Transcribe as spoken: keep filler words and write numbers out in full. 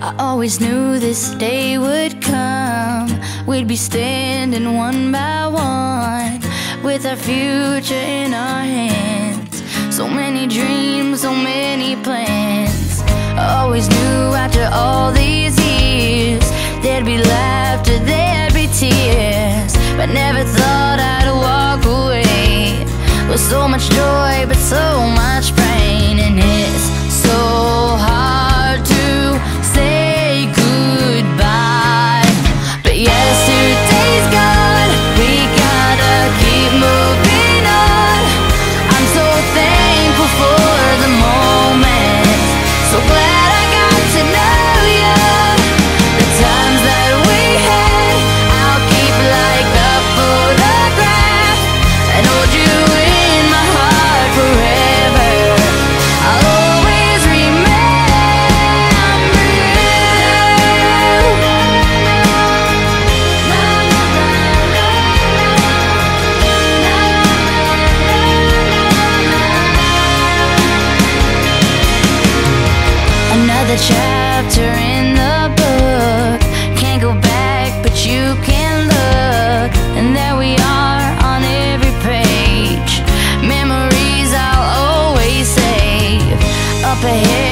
I always knew this day would come. We'd be standing one by one, with our future in our hands. So many dreams, so many plans. I always knew after all these years there'd be laughter, there'd be tears, but never thought I'd walk away with so much joy but so much pain. And it's so hard to say goodbye, but yesterday's gone, we gotta keep moving on. I'm so thankful for the moment, so glad I got to know you. The times that we had, I'll keep like a photograph and hold you in my heart forever. I'll always remember you. Another chapter in the book, can't go back but you can look, and there we are on every page, memories I'll always save. Up ahead